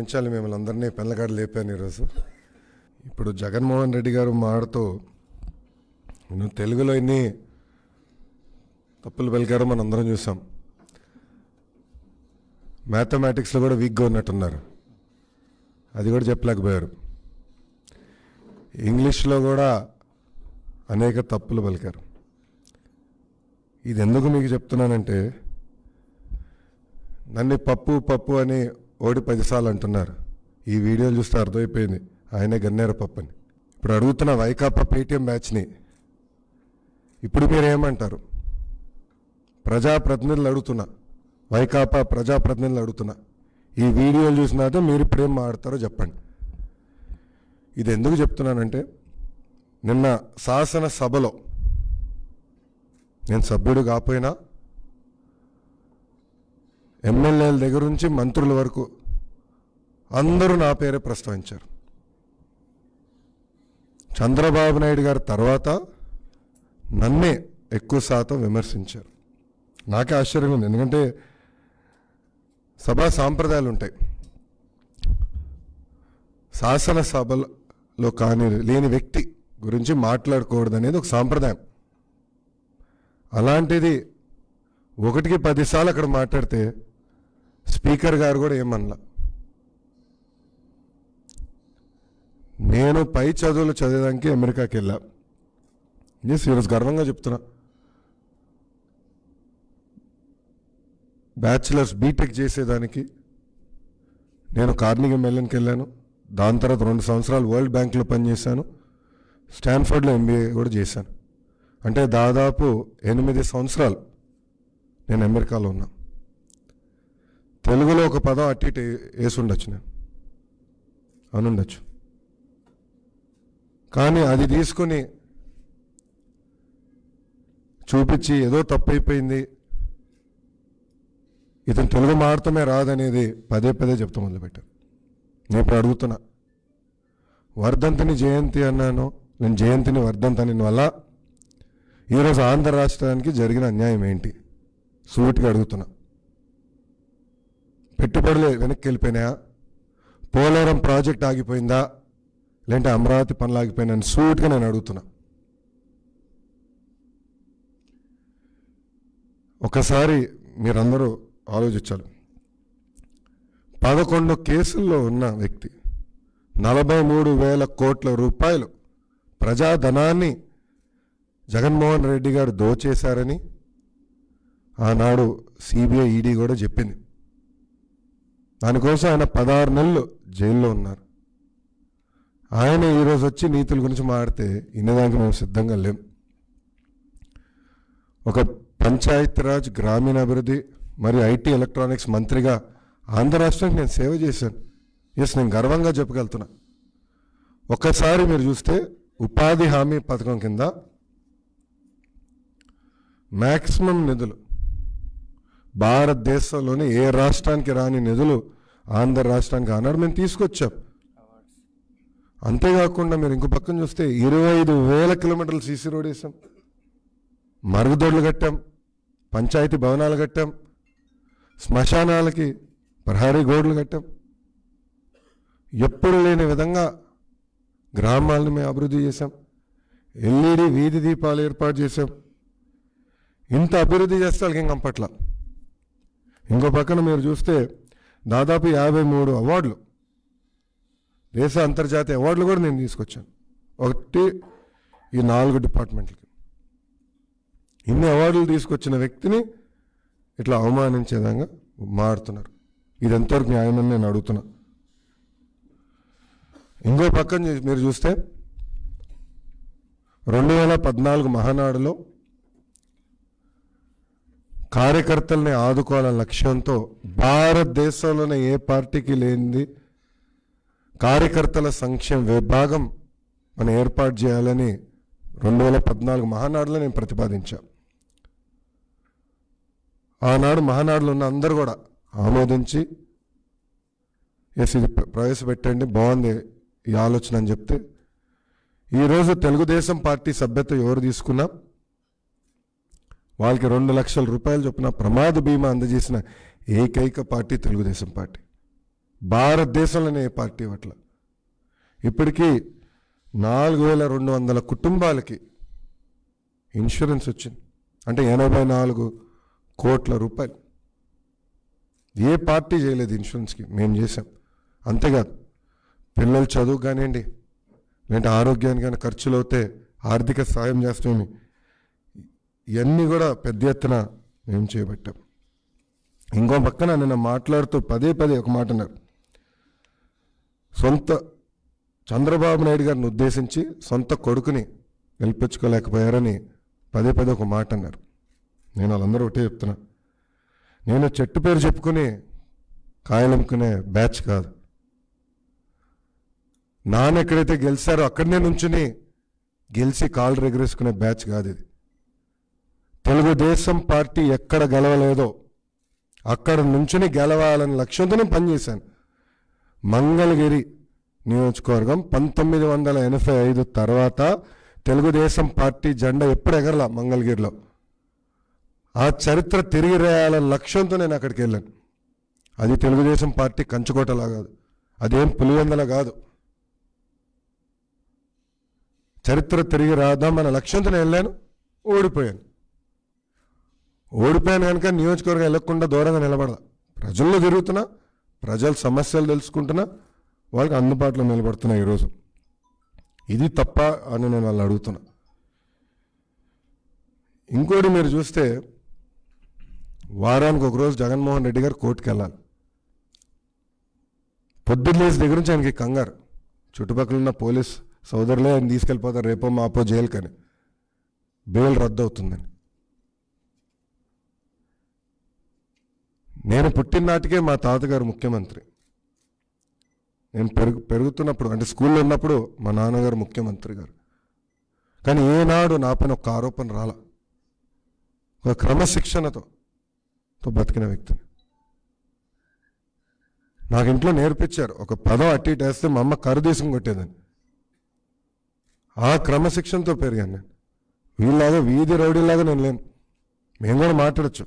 క్షమించాలి, మిమ్మల్ని అందరినీ పెళ్ళగాడు లేపాను ఈరోజు. ఇప్పుడు జగన్మోహన్ రెడ్డి గారు మాడుతూ నువ్వు తెలుగులో ఎన్ని తప్పులు పలికారో మనం అందరం చూసాం. మ్యాథమెటిక్స్లో కూడా వీక్గా ఉన్నట్టున్నారు, అది కూడా చెప్పలేకపోయారు. ఇంగ్లీష్లో కూడా అనేక తప్పులు పలికారు. ఇది ఎందుకు మీకు చెప్తున్నానంటే, నన్ను పప్పు పప్పు అని 10 సార్లు అంటున్నారు. ఈ వీడియోలు చూస్తే అర్థమైపోయింది ఆయనే గన్నేర పప్పు అని. ఇప్పుడు అడుగుతున్న వైకాపా పేటీఎం బ్యాచ్ని, ఇప్పుడు మీరేమంటారు? ప్రజాప్రతినిధులు అడుగుతున్నా, వైకాపా ప్రజాప్రతినిధులు అడుగుతున్నా, ఈ వీడియోలు చూసినాక మీరు ఇప్పుడేం మాట్లాడతారో చెప్పండి. ఇది ఎందుకు చెప్తున్నానంటే, నిన్న శాసనసభలో నేను సభ్యుడు కాకపోయినా ఎమ్మెల్యేల దగ్గర నుంచి మంత్రుల వరకు అందరూ నా పేరే ప్రస్తావించారు. చంద్రబాబు నాయుడు గారి తర్వాత నన్నే ఎక్కువ శాతం విమర్శించారు. నాకే ఆశ్చర్యంగా ఉంది, ఎందుకంటే సభా సాంప్రదాయాలు ఉంటాయి. శాసనసభలో లేని వ్యక్తి గురించి మాట్లాడకూడదు అనేది ఒక సాంప్రదాయం. అలాంటిది 1కి 10 సార్లు అక్కడ మాట్లాడితే స్పీకర్ గారు కూడా ఏమనలా. నేను పై చదువులు చదివడానికి అమెరికాకి వెళ్ళా. ఈరోజు గర్వంగా చెప్తున్నా, బ్యాచిలర్స్ బీటెక్ చేసేదానికి నేను కార్నిగీ మెల్లన్కి వెళ్ళాను. దాని తర్వాత 2 సంవత్సరాలు వరల్డ్ బ్యాంక్లో పనిచేశాను. స్టాన్ఫర్డ్లో MBA కూడా చేశాను. అంటే దాదాపు 8 సంవత్సరాలు నేను అమెరికాలో ఉన్నా. తెలుగులో ఒక పదం అటు ఇటు వేసి ఉండొచ్చు, నేను అనుండొచ్చు. కానీ అది తీసుకుని చూపించి ఏదో తప్పు అయిపోయింది, ఇతను తెలుగు మాత్రమే రాదనేది పదే చెప్తూ మొదలుపెట్టాను. నేను ఇప్పుడు అడుగుతున్నా, వర్ధంతిని జయంతి అన్నాను, నేను జయంతిని వర్ధంతి అని వల్ల ఈరోజు ఆంధ్ర రాష్ట్రానికి జరిగిన అన్యాయం ఏంటి? సూటిగా అడుగుతున్నా. పెట్టుబడులు వెనక్కి వెళ్ళిపోయినాయా? పోలవరం ప్రాజెక్ట్ ఆగిపోయిందా? లేదంటే అమరావతి పనులు ఆగిపోయినా? సూటిగా నేను అడుగుతున్నా. ఒకసారి మీరందరూ ఆలోచించాలి. 11 కేసుల్లో ఉన్న వ్యక్తి 43,000 కోట్ల రూపాయలు ప్రజాధనాన్ని జగన్మోహన్ రెడ్డి గారు దోచేశారని ఆనాడు CBI ED కూడా చెప్పింది. దానికోసం ఆయన 16 నెలలు జైల్లో ఉన్నారు. ఆయన ఈరోజు వచ్చి నీతుల గురించి మాట్లాడితే ఇన్నదానికి మేము సిద్ధంగా లేం. ఒక పంచాయతీరాజ్, గ్రామీణాభివృద్ధి మరియు IT ఎలక్ట్రానిక్స్ మంత్రిగా ఆంధ్ర రాష్ట్రానికి నేను సేవ చేశాను. నేను గర్వంగా చెప్పగలుగుతున్నా. ఒక్కసారి మీరు చూస్తే ఉపాధి హామీ పథకం కింద మ్యాక్సిమం నిధులు, భారతదేశంలోని ఏ రాష్ట్రానికి రాని నిధులు ఆంధ్ర రాష్ట్రానికి ఆనాడు మేము తీసుకొచ్చాం. అంతేకాకుండా మీరు ఇంకో పక్కన చూస్తే 25,000 కిలోమీటర్లు CC రోడ్ వేసాం, మరుగుదొడ్లు కట్టాం, పంచాయతీ భవనాలు కట్టాం, శ్మశానాలకి ప్రహరీ గోడలు కట్టాం. ఎప్పుడు లేని విధంగా గ్రామాలను మేము అభివృద్ధి చేశాం. LED వీధి దీపాలు ఏర్పాటు చేశాం. ఇంత అభివృద్ధి చేస్తే వాళ్ళకి ఇంకా పట్ల. ఇంకో పక్కన మీరు చూస్తే దాదాపు 53 అవార్డులు, దేశ అంతర్జాతీయ అవార్డులు కూడా నేను తీసుకొచ్చాను. ఒకటి ఈ 4 డిపార్ట్మెంట్లకి. ఇన్ని అవార్డులు తీసుకొచ్చిన వ్యక్తిని ఇట్లా అవమానించే విధంగా మారుతున్నారు. ఇది ఎంతవరకు న్యాయమని నేను అడుగుతున్నా. ఇంకో పక్కన మీరు చూస్తే 2014 మహానాడులో కార్యకర్తల్ని ఆదుకోవాలనే లక్ష్యంతో భారతదేశంలోనే ఏ పార్టీకి లేనిది కార్యకర్తల సంక్షేమ విభాగం మనం ఏర్పాటు చేయాలని 2014 మహానాడులో నేను ప్రతిపాదించా. ఆనాడు మహానాడులో ఉన్న అందరూ కూడా ఆమోదించి ఇది ప్రవేశపెట్టండి, బాగుంది ఈ ఆలోచన అని చెప్తే, ఈరోజు తెలుగుదేశం పార్టీ సభ్యత్వం ఎవరు తీసుకున్నా వాళ్ళకి 2 లక్షల రూపాయలు చొప్పున ప్రమాద బీమా అందజేసిన ఏకైక పార్టీ తెలుగుదేశం పార్టీ. భారతదేశంలోనే ఏ పార్టీ ఇవ్వట్ల. ఇప్పటికీ 4200 కుటుంబాలకి ఇన్సూరెన్స్ వచ్చింది, అంటే 84 కోట్ల రూపాయలు. ఏ పార్టీ చేయలేదు ఇన్సూరెన్స్కి, మేము చేసాం. అంతేకాదు పిల్లల చదువు కానివ్వండి, లేదంటే ఆరోగ్యానికి కానీ ఖర్చులు అవుతే ఆర్థిక సాయం చేస్తామని ఇవన్నీ కూడా పెద్ద ఎత్తున మేము చేపట్టాం. ఇంకో పక్కన నిన్న మాట్లాడుతూ పదే ఒక మాట అన్నారు. సొంత చంద్రబాబు నాయుడు గారిని ఉద్దేశించి సొంత కొడుకుని గెలిపించుకోలేకపోయారని పదే ఒక మాట అన్నారు. నేను వాళ్ళందరూ ఒకటే చెప్తున్నా, నేను చెట్టు పేరు చెప్పుకుని కాయలమ్ముకునే బ్యాచ్ కాదు. నాన్న ఎక్కడైతే గెలిచారో అక్కడనే నుంచుని గెలిచి కాళ్ళు ఎగరేసుకునే బ్యాచ్ కాదు ఇది. తెలుగుదేశం పార్టీ ఎక్కడ గెలవలేదో అక్కడ నుంచుని గెలవాలని లక్ష్యంతోనే పనిచేశాను. మంగళగిరి నియోజకవర్గం 1985 తర్వాత తెలుగుదేశం పార్టీ జెండా ఎప్పుడు ఎగరలా మంగళగిరిలో. ఆ చరిత్ర తిరిగి రాయాలని లక్ష్యంతో నేను అక్కడికి వెళ్ళాను. అది తెలుగుదేశం పార్టీ కంచుకోటలా కాదు, అదేం పులివెందల కాదు. చరిత్ర తిరిగి రాద్దామన్న లక్ష్యంతో నేను వెళ్ళాను, ఓడిపోయాను కనుక నియోజకవర్గం వెళ్ళకుండా దూరంగా నిలబడదా. ప్రజల్లో తిరుగుతున్నా, ప్రజల సమస్యలు తెలుసుకుంటున్నా, వాళ్ళకి అందుబాటులో నిలబడుతున్నా. ఈరోజు ఇది తప్ప అని నేను వాళ్ళు అడుగుతున్నా. ఇంకోటి మీరు చూస్తే వారానికి ఒకరోజు జగన్మోహన్ రెడ్డి గారు కోర్టుకు వెళ్ళాలి. పొద్దున్న లేచి దగ్గర నుంచి ఆయనకి కంగారు, చుట్టుపక్కల ఉన్న పోలీస్ సోదరులే ఆయన తీసుకెళ్ళిపోతారు రేపో మాపో జైలుకని, బెయిల్ రద్దు అవుతుందని. నేను పుట్టిన నాటికే మా తాతగారు ముఖ్యమంత్రి. నేను పెరుగుతున్నప్పుడు అంటే స్కూల్లో ఉన్నప్పుడు మా నాన్నగారు ముఖ్యమంత్రి గారు. కానీ ఏనాడు నా పైన ఒక ఆరోపణ రాల. ఒక క్రమశిక్షణతో బతికిన వ్యక్తిని నాకు ఇంట్లో నేర్పించారు. ఒక పదం అట్టి ఇటు వేస్తే మా అమ్మ కరుదేశం కొట్టేదని. ఆ క్రమశిక్షణతో పెరిగాను నేను. వీళ్ళలాగా వీధి రౌడీలాగా నేను లేను. మేము కూడా మాట్లాడచ్చు,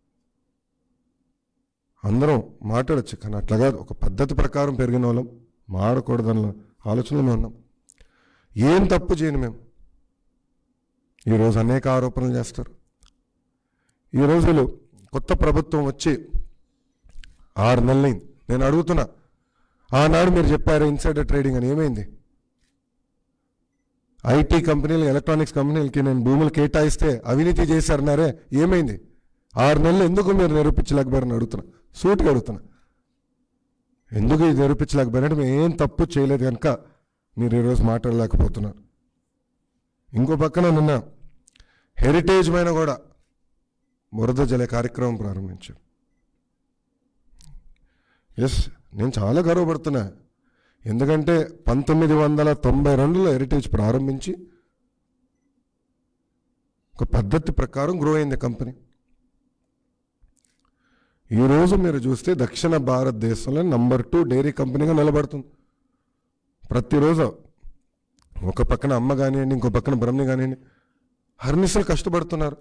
అందరం మాట్లాడచ్చు, కానీ అట్లా కాదు. ఒక పద్ధతి ప్రకారం పెరిగిన వాళ్ళం, మాడకూడదన్న ఆలోచనలో మేము ఉన్నాం. ఏం తప్పు చేయను మేము. ఈరోజు అనేక ఆరోపణలు చేస్తారు. ఈ రోజులు కొత్త ప్రభుత్వం వచ్చి 6 నెలలైంది. నేను అడుగుతున్నా, ఆనాడు మీరు చెప్పారు ఇన్సైడర్ ట్రేడింగ్ అని, ఏమైంది? ఐటీ కంపెనీలు, ఎలక్ట్రానిక్స్ కంపెనీలకి నేను భూములు కేటాయిస్తే అవినీతి చేశారన్నారే, ఏమైంది? 6 నెలలు ఎందుకు మీరు నిరూపించలేకపోయారని అడుగుతున్నా, సూటిగా అడుగుతున్నా. ఎందుకు ఇది నిరూపించలేకపోయారంటే మేము ఏం తప్పు చేయలేదు కనుక మీరు ఈరోజు మాట్లాడలేకపోతున్నారు. ఇంకో పక్కన నిన్న హెరిటేజ్ పైన కూడా బురద జలే కార్యక్రమం ప్రారంభించారు. నేను చాలా గర్వపడుతున్నా. ఎందుకంటే 1992లో హెరిటేజ్ ప్రారంభించి ఒక పద్ధతి ప్రకారం గ్రో అయింది కంపెనీ. ఈరోజు మీరు చూస్తే దక్షిణ భారతదేశంలో నంబర్ 2 డైరీ కంపెనీగా నిలబడుతుంది. ప్రతిరోజు ఒక పక్కన అమ్మ కానివ్వండి, ఇంకో పక్కన బ్రహ్మని కానివ్వండి, హర్నిసలు కష్టపడుతున్నారు.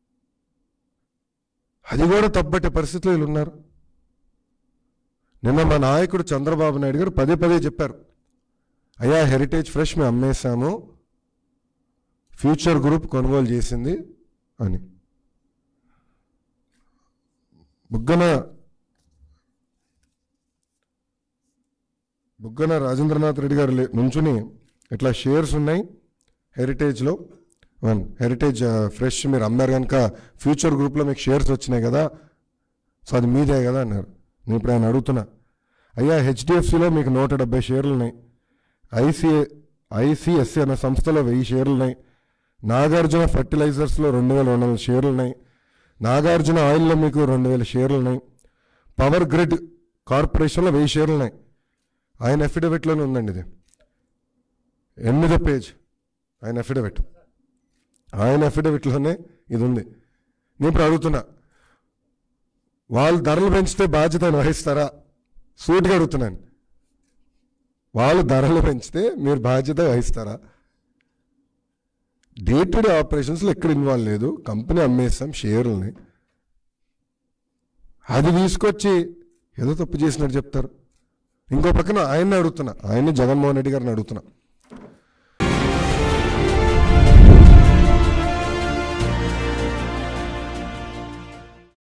అది కూడా తప్పట్టే పరిస్థితిలో వీళ్ళు ఉన్నారు. నిన్న మా నాయకుడు చంద్రబాబు నాయుడు గారు పదే చెప్పారు, అయ్యా హెరిటేజ్ ఫ్రెష్ మేము అమ్మేశాము, ఫ్యూచర్ గ్రూప్ కొనుగోలు చేసింది అని. బుగ్గన రాజేంద్రనాథ్ రెడ్డి గారు నుంచుని ఇట్లా షేర్స్ ఉన్నాయి హెరిటేజ్లో, హెరిటేజ్ ఫ్రెష్ మీరు అమ్మారు కనుక ఫ్యూచర్ గ్రూప్లో మీకు షేర్స్ వచ్చినాయి కదా, సో అది మీదే కదా అన్నారు. నేను ఇప్పుడు ఆయన అడుగుతున్నా, అయ్యా హెచ్డిఎఫ్సిలో మీకు 170 షేర్లు ఉన్నాయి, ఐసిఎస్సి అనే సంస్థలో 1000 షేర్లు ఉన్నాయి, నాగార్జున ఫర్టిలైజర్స్లో 2200 షేర్లు ఉన్నాయి, నాగార్జున ఆయిల్లో మీకు 2000 షేర్లు ఉన్నాయి, పవర్ గ్రిడ్ కార్పొరేషన్లో 1000 షేర్లు ఉన్నాయి. ఆయన అఫిడవిట్లోనే ఉందండి, ఇది 8వ పేజ్ ఆయన అఫిడవిట్లోనే ఇది ఉంది. నేను ఇప్పుడు అడుగుతున్నా, వాళ్ళు ధరలు పెంచితే బాధ్యతను వహిస్తారా? సూటిగా అడుగుతున్నాను. వాళ్ళు ధరలు పెంచితే మీరు బాధ్యత వహిస్తారా? డే టు డే ఆపరేషన్స్లో ఎక్కడ ఇన్వాల్వ్ లేదు, కంపెనీ అమ్మేస్తాం షేర్లని, అది తీసుకొచ్చి ఏదో తప్పు చేసినట్టు చెప్తారు. ఇంకో పక్కన ఆయన్ని అడుగుతున్నా, ఆయన్ని జగన్మోహన్ రెడ్డి గారిని అడుగుతున్నా,